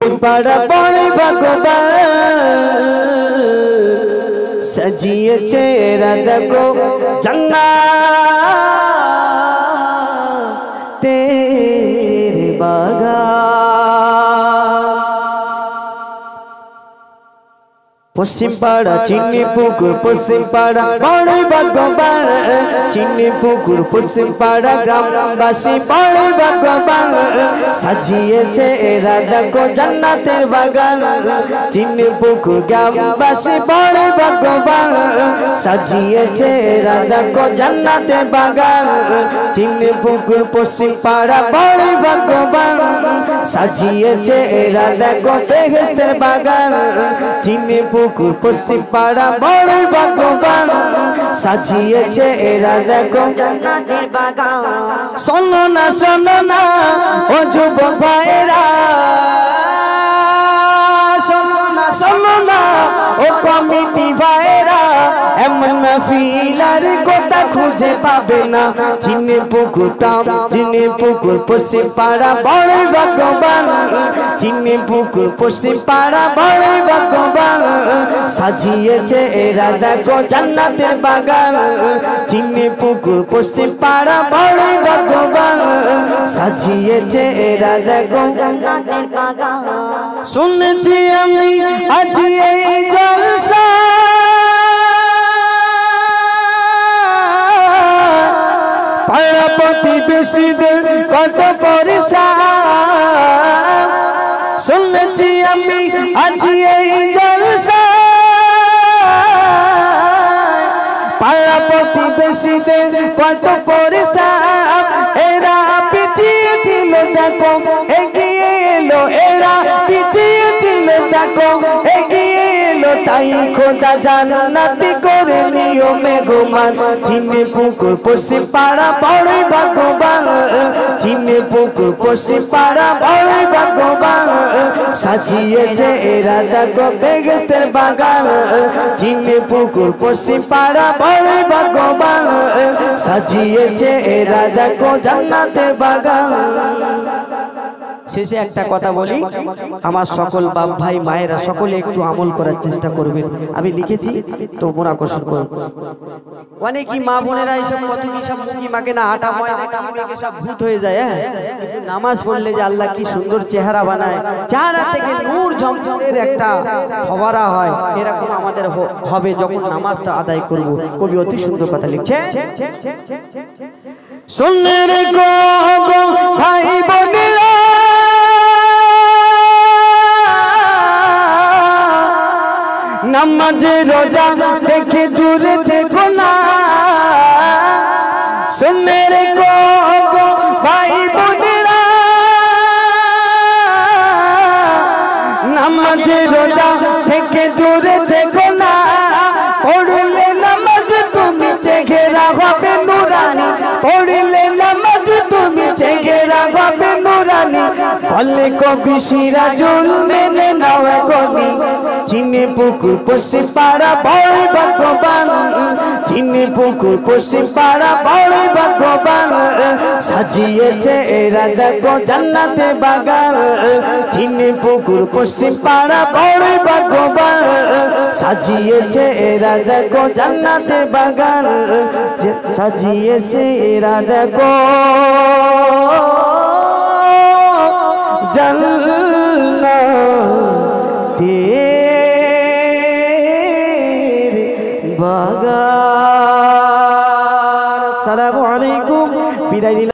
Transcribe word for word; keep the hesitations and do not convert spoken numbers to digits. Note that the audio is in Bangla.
পাড়া বড় ভগবান সাজিয়েছে রাধা গো জান্নাতের বাগান। পশ্চিম পাড়া চিনি পুকুর পশ্চিম পাড়া বড় ভগবান চিনি পুকুর পশ্চিম পাড়া গ্রামবাসী বড় ভগবান সাজিয়েছে রাধা গো জান্নাতের বাগান। চিনি পুকুর গ্রামবাসী বড় ভগবান সাজিয়েছে রাধা গো জান্নাতের বাগান। চিনি পুকুর পশ্চিম পাড়া বড় ভগবান সাজিয়েছে রাধা গো বেহেশতের বাগান। চিনি পুকুর পশ্চিম পাড়া বড় ভগবান সাজিয়েছে রাধা গো জান্নাতের বাগান। শোনো না শোনো না ও যুবক ভাইরা, শোনো না শোনো না ও কমিটি ভাইরা, এমন মাহফিলার কথা খুঁজে পাবে না। চিনি পুকুর টাম চিনি পুকুর পশ্চিম পাড়া বড় ভগবান চিনি পুকুর পশ্চিম পাড়া বড় ভগবান সাজিয়েছে রাধা গো জান্নাতের বাগান। চিনি পুকুর পশ্চিম পাড়া বড় ভগবান সাজিয়েছে রাধা গো জান্নাতের বাগান। শুনেছি আমি আজ এই জলসা পাড়া প্রতিবেশীদের কত পরিশান। শুনেছি আমি আজ এই জলসা পাড়া প্রতিবেশীদের কত পরিশান। এরা পিছিয়ে ছিল দেখো এগিয়ে এলো, এরা পিছিয়ে ছিল দেখো এগিয়ে এলো, তাই খোদা জান্নাতি করে নিও মেঘমান। চিনি পুকুর পশ্চিম পাড়া বড় ভগবান চিনি পুকুর পশ্চিম পাড়া বড় ভগবান সাজিয়েছে রাধা গো বেহেশতের বাগান। চিনি পুকুর পশ্চিম পাড়া বড় ভগবান সাজিয়েছে রাধা গো জান্নাতের বাগান। শেষে একটা কথা বলি, আমার সকল বাপ ভাই মায়েরা সকলে একটু আমল করার চেষ্টা করবেন। আমি লিখেছি তোমরা আকর্ষণ করো। অনেকই মা বোনেরা এইসব কত কি সব মুখি মাকে না আটা ময়দা কি মেখে সব ভূত হয়ে যায়, হ্যাঁ, কিন্তু নামাজ পড়লে যে আল্লাহ কি সুন্দর চেহারা বানায়, চেহারা থেকে নূর ঝমঝমের একটা ফোয়ারা হয়, এরকম আমাদের হবে যখন নামাজটা আদায় করব। কবি অতি সুন্দর কথা লিখছে, শুনে রে গো ভাই বোনেরা, নামাজে রোজা দেখে দূরে থেকো না। শুনে রে গো ভাই বোনেরা, নামাজে রোজা থেকে দূরে থেকো না। পড়লে নামাজ তুমি চেহারা হবে নুরানি, পড়লে নামাজ তুমি চেহারা হবে নুরানি। বলে কবি সিরাজুল মেনে নাও এখনি। চিনি পুকুর পশ্চিম পাড়া বড় ভগবান চিনি পুকুর পশ্চিম পাড়া বড় ভগবান সাজিয়েছে রাধা গো জান্নাতের বাগান। চিনি পুকুর পশ্চিম পাড়া বড় ভগবান সাজিয়েছে রাধা গো জান্নাতের বাগান সাজিয়েছে রাধা গো জান্নাতের বাগান। আসসালামু আলাইকুম, বিদায়।